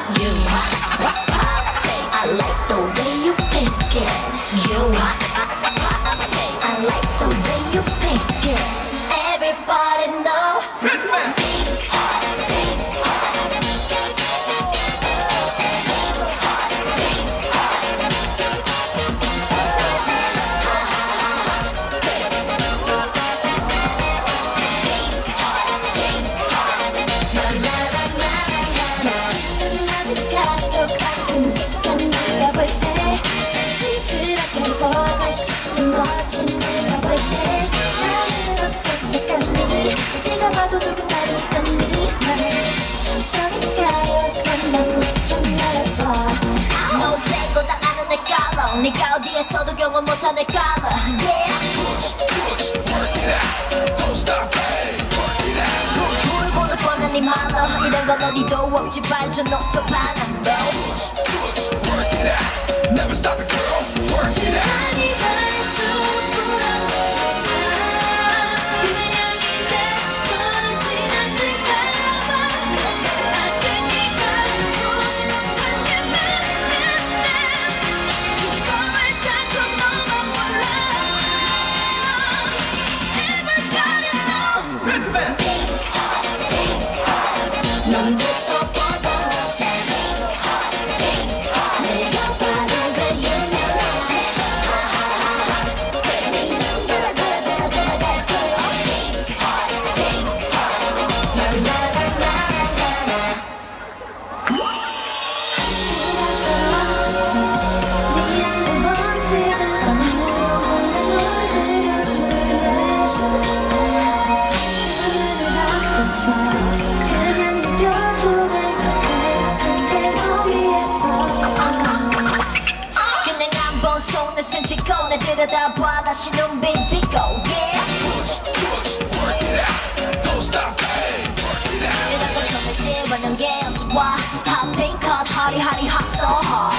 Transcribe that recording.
You I like the way you pink it. You I like the way you pink it. Everybody know. 네가 봐도 조금 다르지 않니? 저기 가요서 난 미쳐 날아봐 너 빼고 다 아는 내 color 네가 어디에서도 경험 못한 내 color Yeah Push, work it out. Don't stop, hey, work it out. 물보다 뻔한 네 말로 이런 건 어디도 없지 발전 없죠 반응 Push, work it out. Never stop it, girl. Work it out. 손에 들여다봐 다시 눈빛 띄고 Yeah Push, work it out. Don't stop, hey, work it out. 이런 건 처음에 지워낸 게 연습과 Hot pink hot, hotty hotty hot so hot